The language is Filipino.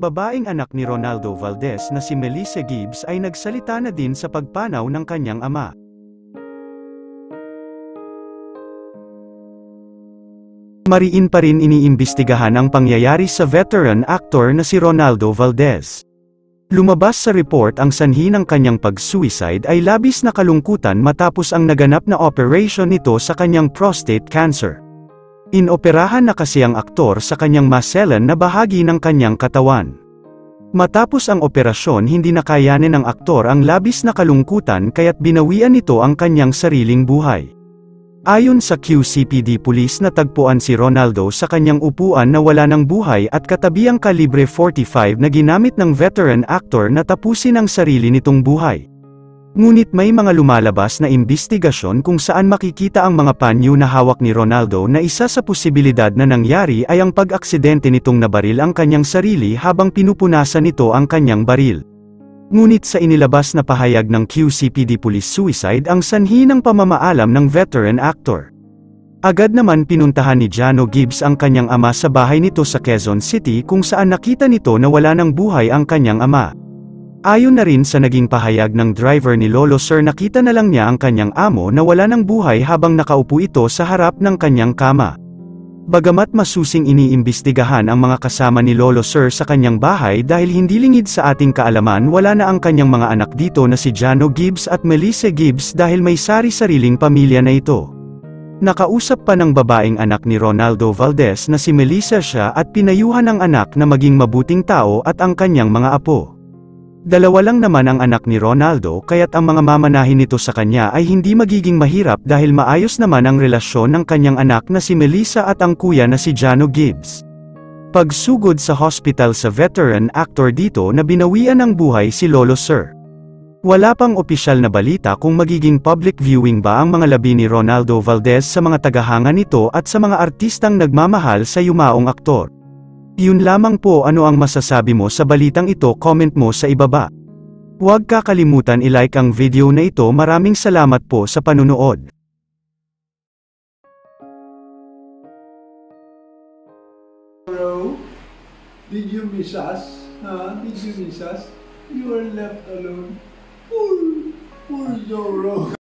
Babaeng anak ni Ronaldo Valdez na si Melissa Gibbs ay nagsalita na din sa pagpanaw ng kanyang ama. Mariin pa rin iniimbestigahan ang pangyayari sa veteran actor na si Ronaldo Valdez. Lumabas sa report ang sanhi ng kanyang pag-suicide ay labis na kalungkutan matapos ang naganap na operation nito sa kanyang prostate cancer. Inoperahan na kasi ang aktor sa kanyang maselan na bahagi ng kanyang katawan. Matapos ang operasyon hindi nakayanin ng aktor ang labis na kalungkutan kaya't binawian nito ang kanyang sariling buhay. Ayon sa QCPD Police natagpuan si Ronaldo sa kanyang upuan na wala ng buhay at katabi ang kalibre 45 na ginamit ng veteran actor na tapusin ang sarili nitong buhay. Ngunit may mga lumalabas na imbestigasyon kung saan makikita ang mga panyo na hawak ni Ronaldo na isa sa posibilidad na nangyari ay ang pag-aksidente nitong nabaril ang kanyang sarili habang pinupunasan nito ang kanyang baril. Ngunit sa inilabas na pahayag ng QCPD Police suicide ang sanhi ng pamamaalam ng veteran actor. Agad naman pinuntahan ni Jano Gibbs ang kanyang ama sa bahay nito sa Quezon City kung saan nakita nito na wala ng buhay ang kanyang ama. Ayon na rin sa naging pahayag ng driver ni Lolo Sir nakita na lang niya ang kanyang amo na wala ng buhay habang nakaupo ito sa harap ng kanyang kama. Bagamat masusing iniimbestigahan ang mga kasama ni Lolo Sir sa kanyang bahay dahil hindi lingid sa ating kaalaman wala na ang kanyang mga anak dito na si Jano Gibbs at Melissa Gibbs dahil may sari-sariling pamilya na ito. Nakausap pa ng babaeng anak ni Ronaldo Valdez na si Melissa siya at pinayuhan ang anak na maging mabuting tao at ang kanyang mga apo. Dalawa lang naman ang anak ni Ronaldo kaya't ang mga mamanahin nito sa kanya ay hindi magiging mahirap dahil maayos naman ang relasyon ng kanyang anak na si Melissa at ang kuya na si Jano Gibbs. Pagsugod sa hospital sa veteran actor dito na binawian ng buhay si Lolo Sir. Wala pang opisyal na balita kung magiging public viewing ba ang mga labi ni Ronaldo Valdez sa mga tagahanga nito at sa mga artistang nagmamahal sa yumaong aktor. Yun lamang po ano ang masasabi mo sa balitang ito comment mo sa ibaba. Huwag kakalimutan i-like ang video na ito maraming salamat po sa panunood. Hello? Did you miss us? Did you miss us? You were left alone. Poor Zorro.